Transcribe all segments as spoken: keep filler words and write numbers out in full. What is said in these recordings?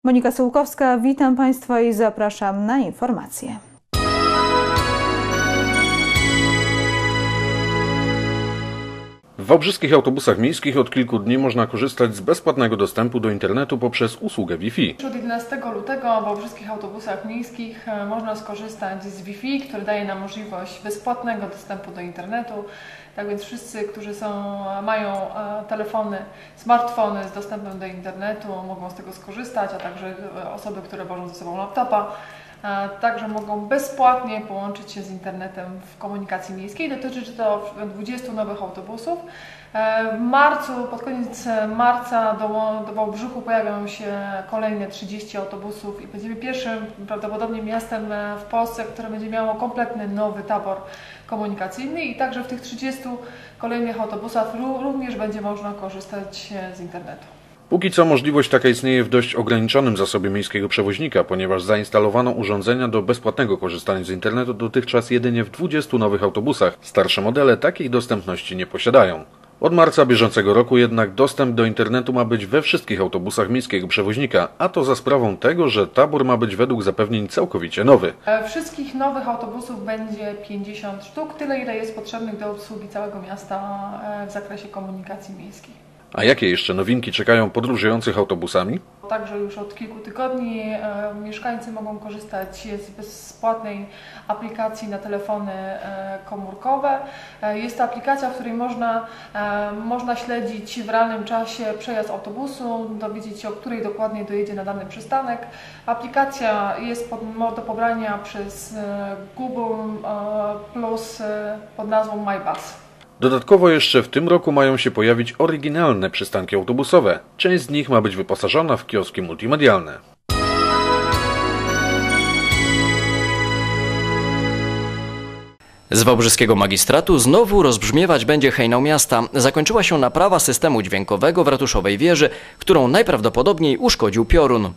Monika Sołkowska, witam Państwa i zapraszam na informacje. W wałbrzyskich autobusach miejskich od kilku dni można korzystać z bezpłatnego dostępu do internetu poprzez usługę Wi-Fi. Od jedenastego lutego w wałbrzyskich autobusach miejskich można skorzystać z Wi-Fi, który daje nam możliwość bezpłatnego dostępu do internetu. Tak więc wszyscy, którzy są, mają telefony, smartfony z dostępem do internetu, mogą z tego skorzystać, a także osoby, które wożą ze sobą laptopa, także mogą bezpłatnie połączyć się z internetem w komunikacji miejskiej. Dotyczy to dwudziestu nowych autobusów. W marcu, pod koniec marca do, do Wałbrzychu pojawią się kolejne trzydzieści autobusów i będziemy pierwszym prawdopodobnie miastem w Polsce, które będzie miało kompletny nowy tabor komunikacyjny i także w tych trzydziestu kolejnych autobusach również będzie można korzystać z internetu. Póki co możliwość taka istnieje w dość ograniczonym zasobie miejskiego przewoźnika, ponieważ zainstalowano urządzenia do bezpłatnego korzystania z internetu dotychczas jedynie w dwudziestu nowych autobusach. Starsze modele takiej dostępności nie posiadają. Od marca bieżącego roku jednak dostęp do internetu ma być we wszystkich autobusach miejskiego przewoźnika, a to za sprawą tego, że tabor ma być według zapewnień całkowicie nowy. Wszystkich nowych autobusów będzie pięćdziesiąt sztuk, tyle ile jest potrzebnych do obsługi całego miasta w zakresie komunikacji miejskiej. A jakie jeszcze nowinki czekają podróżujących autobusami? Także już od kilku tygodni e, mieszkańcy mogą korzystać z bezpłatnej aplikacji na telefony e, komórkowe. E, jest to aplikacja, w której można, e, można śledzić w realnym czasie przejazd autobusu, dowiedzieć się, o której dokładnie dojedzie na dany przystanek. Aplikacja jest pod, do pobrania przez e, Google e, Plus e, pod nazwą MyBus. Dodatkowo jeszcze w tym roku mają się pojawić oryginalne przystanki autobusowe. Część z nich ma być wyposażona w kioski multimedialne. Z wałbrzyskiego magistratu znowu rozbrzmiewać będzie hejnał miasta. Zakończyła się naprawa systemu dźwiękowego w ratuszowej wieży, którą najprawdopodobniej uszkodził piorun.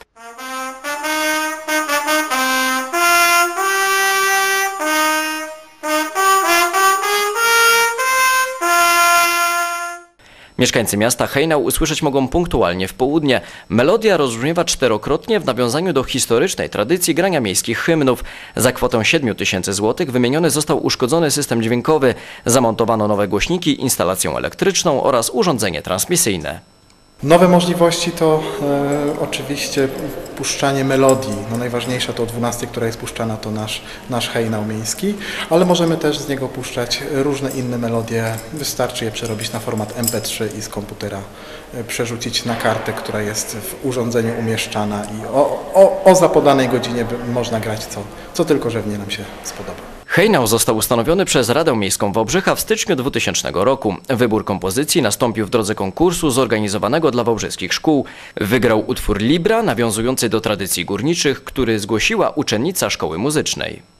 Mieszkańcy miasta hejnał usłyszeć mogą punktualnie w południe. Melodia rozbrzmiewa czterokrotnie w nawiązaniu do historycznej tradycji grania miejskich hymnów. Za kwotę siedmiu tysięcy złotych wymieniony został uszkodzony system dźwiękowy. Zamontowano nowe głośniki, instalację elektryczną oraz urządzenie transmisyjne. Nowe możliwości to e, oczywiście puszczanie melodii. No najważniejsza to o dwunastej, która jest puszczana, to nasz, nasz hejnał miejski, ale możemy też z niego puszczać różne inne melodie. Wystarczy je przerobić na format em pe trzy i z komputera e, przerzucić na kartę, która jest w urządzeniu umieszczana i o, o, o zapodanej godzinie można grać co, co tylko żywnie nam się spodoba. Hejnał został ustanowiony przez Radę Miejską Wałbrzycha w styczniu dwutysięcznego roku. Wybór kompozycji nastąpił w drodze konkursu zorganizowanego dla wałbrzyskich szkół. Wygrał utwór Libra, nawiązujący do tradycji górniczych, który zgłosiła uczennica szkoły muzycznej.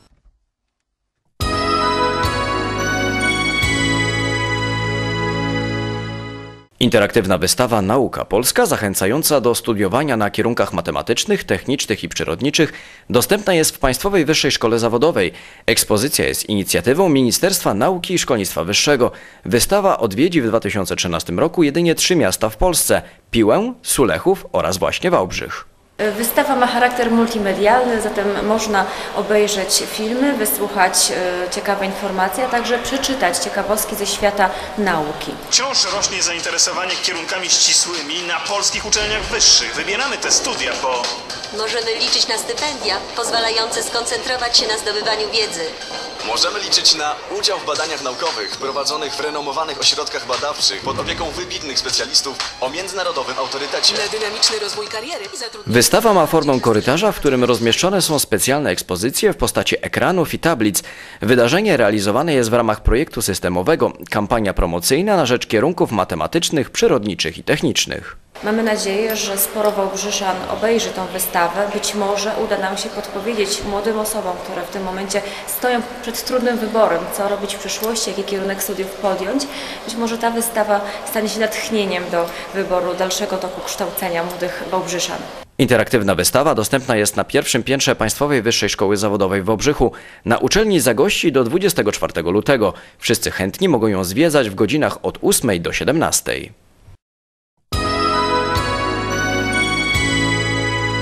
Interaktywna wystawa Nauka Polska, zachęcająca do studiowania na kierunkach matematycznych, technicznych i przyrodniczych, dostępna jest w Państwowej Wyższej Szkole Zawodowej. Ekspozycja jest inicjatywą Ministerstwa Nauki i Szkolnictwa Wyższego. Wystawa odwiedzi w dwa tysiące trzynastym roku jedynie trzy miasta w Polsce – Piłę, Sulechów oraz właśnie Wałbrzych. Wystawa ma charakter multimedialny, zatem można obejrzeć filmy, wysłuchać ciekawe informacje, a także przeczytać ciekawostki ze świata nauki. Wciąż rośnie zainteresowanie kierunkami ścisłymi na polskich uczelniach wyższych. Wybieramy te studia, bo możemy liczyć na stypendia pozwalające skoncentrować się na zdobywaniu wiedzy. Możemy liczyć na udział w badaniach naukowych prowadzonych w renomowanych ośrodkach badawczych pod opieką wybitnych specjalistów o międzynarodowym autorytecie. Na dynamiczny rozwój kariery i zatrudnienia. Wystawa ma formę korytarza, w którym rozmieszczone są specjalne ekspozycje w postaci ekranów i tablic. Wydarzenie realizowane jest w ramach projektu systemowego Kampania promocyjna na rzecz kierunków matematycznych, przyrodniczych i technicznych. Mamy nadzieję, że sporo wałbrzyszan obejrzy tą wystawę. Być może uda nam się podpowiedzieć młodym osobom, które w tym momencie stoją przed trudnym wyborem, co robić w przyszłości, jaki kierunek studiów podjąć. Być może ta wystawa stanie się natchnieniem do wyboru dalszego toku kształcenia młodych wałbrzyszan. Interaktywna wystawa dostępna jest na pierwszym piętrze Państwowej Wyższej Szkoły Zawodowej w Wałbrzychu. Na uczelni zagości do dwudziestego czwartego lutego. Wszyscy chętni mogą ją zwiedzać w godzinach od ósmej do siedemnastej.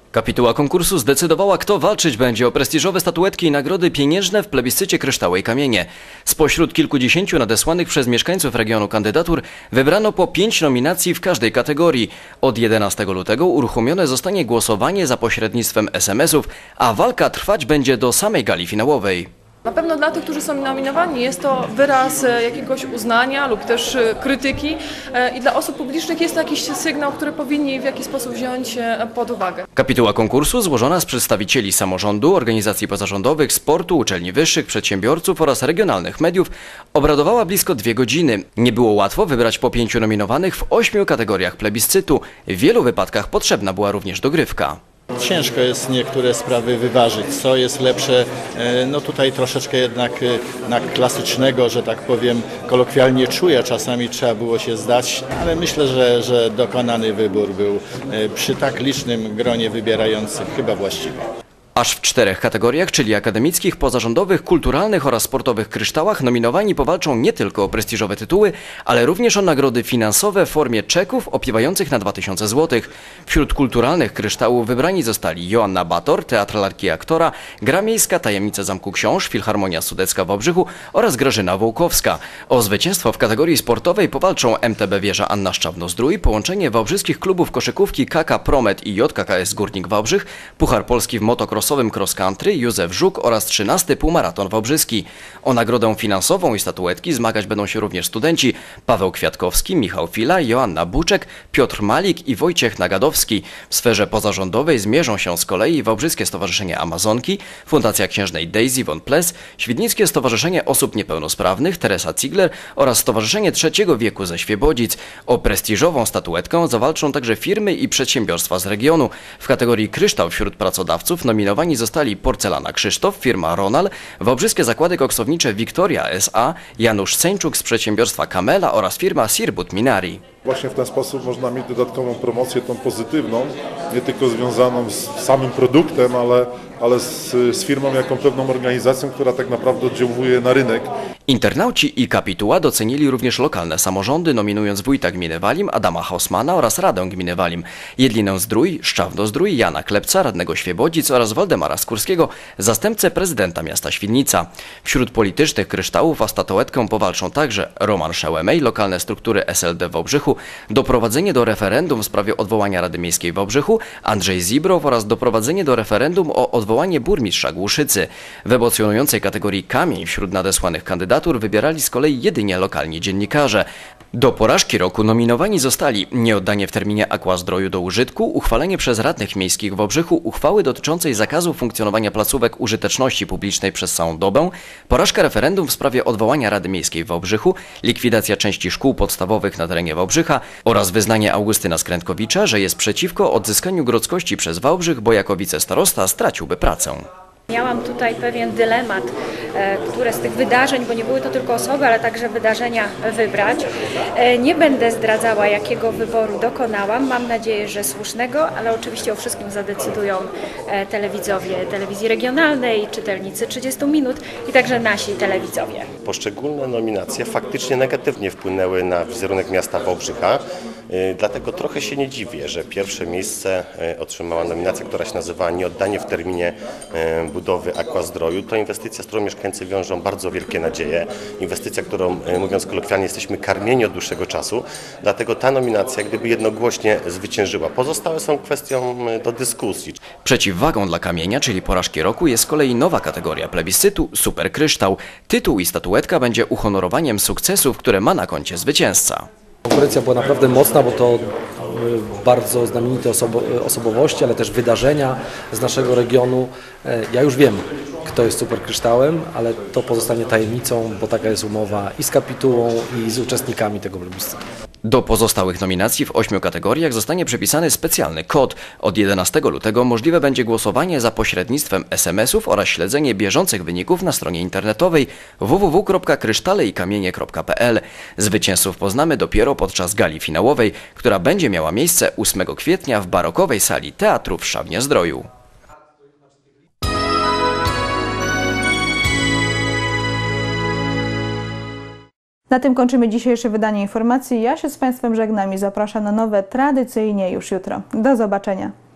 Kapituła konkursu zdecydowała, kto walczyć będzie o prestiżowe statuetki i nagrody pieniężne w plebiscycie Kryształy i Kamienie. Spośród kilkudziesięciu nadesłanych przez mieszkańców regionu kandydatur wybrano po pięć nominacji w każdej kategorii. Od jedenastego lutego uruchomione zostanie głosowanie za pośrednictwem es em esów, a walka trwać będzie do samej gali finałowej. Na pewno dla tych, którzy są nominowani, jest to wyraz jakiegoś uznania lub też krytyki i dla osób publicznych jest to jakiś sygnał, który powinni w jakiś sposób wziąć pod uwagę. Kapituła konkursu złożona z przedstawicieli samorządu, organizacji pozarządowych, sportu, uczelni wyższych, przedsiębiorców oraz regionalnych mediów obradowała blisko dwie godziny. Nie było łatwo wybrać po pięciu nominowanych w ośmiu kategoriach plebiscytu. W wielu wypadkach potrzebna była również dogrywka. Ciężko jest niektóre sprawy wyważyć, co jest lepsze, no tutaj troszeczkę jednak na klasycznego, że tak powiem, kolokwialnie czuję, czasami trzeba było się zdać, ale myślę, że, że dokonany wybór był przy tak licznym gronie wybierających chyba właściwy. Aż w czterech kategoriach, czyli akademickich, pozarządowych, kulturalnych oraz sportowych kryształach, nominowani powalczą nie tylko o prestiżowe tytuły, ale również o nagrody finansowe w formie czeków opiewających na dwa tysiące złotych. Wśród kulturalnych kryształów wybrani zostali Joanna Bator, Teatr Lalki i Aktora, Gra Miejska, Tajemnice Zamku Książ, Filharmonia Sudecka w Wałbrzychu oraz Grażyna Wołkowska. O zwycięstwo w kategorii sportowej powalczą em te be Wieża Anna Szczawno-Zdrój, połączenie wałbrzyskich klubów koszykówki K K Promet i J K K S Górnik Wałbrzych, Puchar Polski w motocross cross country Józef Żuk oraz trzynasty półmaraton wałbrzyski. O nagrodę finansową i statuetki zmagać będą się również studenci Paweł Kwiatkowski, Michał Fila, Joanna Buczek, Piotr Malik i Wojciech Nagadowski. W sferze pozarządowej zmierzą się z kolei Wałbrzyskie Stowarzyszenie Amazonki, Fundacja Księżnej Daisy von Ples, Świdnickie Stowarzyszenie Osób Niepełnosprawnych Teresa Ziegler oraz Stowarzyszenie Trzeciego Wieku ze Świebodzic. O prestiżową statuetkę zawalczą także firmy i przedsiębiorstwa z regionu. W kategorii kryształ wśród pracodawców nominowani zostali Porcelana Krzysztof, firma Ronal, Wałbrzyskie Zakłady Koksownicze Wiktoria S A, Janusz Ceńczuk z przedsiębiorstwa Kamela oraz firma Sirbut Minari. Właśnie w ten sposób można mieć dodatkową promocję, tą pozytywną, nie tylko związaną z samym produktem, ale, ale z, z firmą jako pewną organizacją, która tak naprawdę oddziałuje na rynek. Internauci i kapituła docenili również lokalne samorządy, nominując wójta gminy Walim Adama Hausmana oraz Radę gminy Walim, Jedlinę Zdrój, Szczawno-Zdrój, Jana Klepca, radnego Świebodzic oraz Waldemara Skórskiego, zastępcę prezydenta miasta Świdnica. Wśród politycznych kryształów o statuetkę powalczą także Roman Szełemej, lokalne struktury es el de w Wałbrzychu, doprowadzenie do referendum w sprawie odwołania Rady Miejskiej w Wałbrzychu, Andrzej Zibrow oraz doprowadzenie do referendum o odwołanie burmistrza Głuszycy. W emocjonującej kategorii kamień wśród nadesłanych kandydatur wybierali z kolei jedynie lokalni dziennikarze. Do porażki roku nominowani zostali nieoddanie w terminie aquazdroju do użytku, uchwalenie przez radnych miejskich w Wałbrzychu uchwały dotyczącej zakazu funkcjonowania placówek użyteczności publicznej przez całą dobę, porażka referendum w sprawie odwołania Rady Miejskiej w Wałbrzychu, likwidacja części szkół podstawowych na terenie Wałbrzycha oraz wyznanie Augustyna Skrętkowicza, że jest przeciwko odzyskaniu grodzkości przez Wałbrzych, bo jako wicestarosta straciłby pracę. Miałam tutaj pewien dylemat, które z tych wydarzeń, bo nie były to tylko osoby, ale także wydarzenia wybrać. Nie będę zdradzała, jakiego wyboru dokonałam. Mam nadzieję, że słusznego, ale oczywiście o wszystkim zadecydują telewidzowie telewizji regionalnej, czytelnicy trzydziestu minut i także nasi telewidzowie. Poszczególne nominacje faktycznie negatywnie wpłynęły na wizerunek miasta Wałbrzycha. Dlatego trochę się nie dziwię, że pierwsze miejsce otrzymała nominacja, która się nazywa Nieoddanie w terminie budowy aquazdroju. To inwestycja, z którą mieszkańcy wiążą bardzo wielkie nadzieje. Inwestycja, którą, mówiąc kolokwialnie, jesteśmy karmieni od dłuższego czasu. Dlatego ta nominacja gdyby jednogłośnie zwyciężyła. Pozostałe są kwestią do dyskusji. Przeciwwagą dla kamienia, czyli porażki roku, jest z kolei nowa kategoria plebiscytu Super Kryształ. Tytuł i statuetka będzie uhonorowaniem sukcesów, które ma na koncie zwycięzca. Konkurencja była naprawdę mocna, bo to bardzo znamienite osobo osobowości, ale też wydarzenia z naszego regionu. Ja już wiem, kto jest Super Kryształem, ale to pozostanie tajemnicą, bo taka jest umowa i z kapitułą, i z uczestnikami tego plebiscytu. Do pozostałych nominacji w ośmiu kategoriach zostanie przypisany specjalny kod. Od jedenastego lutego możliwe będzie głosowanie za pośrednictwem es em esów oraz śledzenie bieżących wyników na stronie internetowej w w w kropka krysztaleikamienie kropka p l. Zwycięzców poznamy dopiero podczas gali finałowej, która będzie miała miejsce ósmego kwietnia w barokowej sali teatru w Szczawnie-Zdroju. Na tym kończymy dzisiejsze wydanie informacji. Ja się z Państwem żegnam i zapraszam na nowe tradycyjnie już jutro. Do zobaczenia.